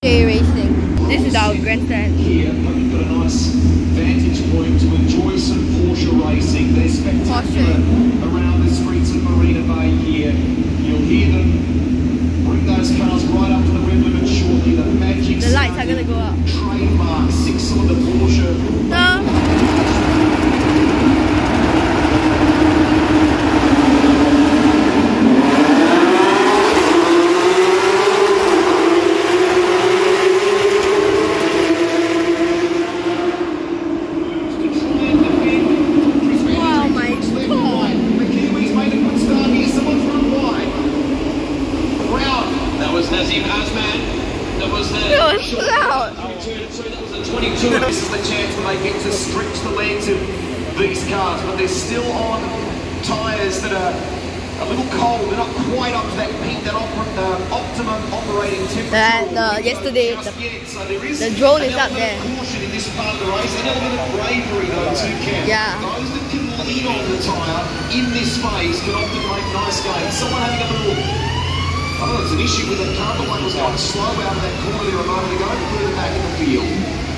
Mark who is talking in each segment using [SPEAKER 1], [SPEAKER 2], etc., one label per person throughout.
[SPEAKER 1] Racing. This is our grandstand.
[SPEAKER 2] Here, hope you've got a nice vantage point to enjoy some Porsche racing. They're spectacular around the streets of Marina Bay here. You'll hear them bring those cars right up to the red limit shortly. The magic.
[SPEAKER 1] The lights are gonna go up.
[SPEAKER 2] Trademark 6-cylinder Porsche.
[SPEAKER 1] No.
[SPEAKER 2] This is the chance when they get to stretch the legs of these cars, but they're still on tyres that are a little cold. They're not quite up to that peak, that optimum operating temperature.
[SPEAKER 1] Yesterday, the drone is up there.
[SPEAKER 2] Caution in this part of the race, an element of bravery though too, Cam.
[SPEAKER 1] Yeah.
[SPEAKER 2] Those that can lean on the tyre in this phase can often make nice gains. Someone having a little, I don't know, it's an issue with the car, but one was going slow out of that corner there a moment ago, put it back in the field.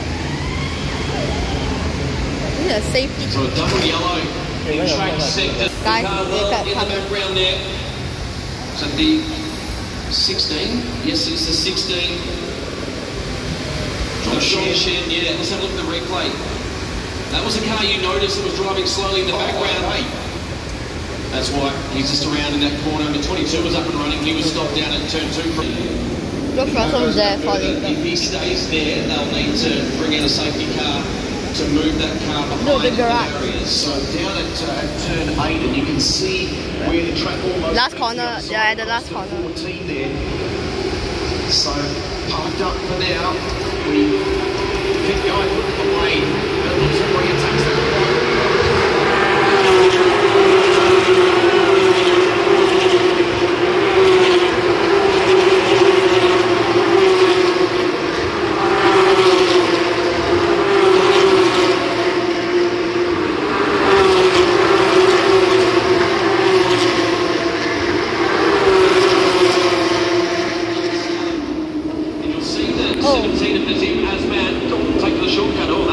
[SPEAKER 1] Yeah, safety.
[SPEAKER 3] So a double yellow in track sector.
[SPEAKER 1] Guys,
[SPEAKER 3] in the background there. So the 16. Yes, it's the 16. John Shen, yeah. Let's have a look at the replay. That was a car you noticed that was driving slowly in the background. That's why he's just around in that corner. The 22 was up and running. He was stopped down at turn 2.
[SPEAKER 1] Look, Russell's there for later.
[SPEAKER 3] If he stays there, they'll need to bring in a safety car to move that car behind the barriers.
[SPEAKER 2] So down at turn 8, and you can see where the track almost...
[SPEAKER 1] Last corner, yeah, the last corner.
[SPEAKER 2] 14 there. So parked up for now. We keep going with the lane. That looks like he attacks that
[SPEAKER 3] Take the shortcut. Oh,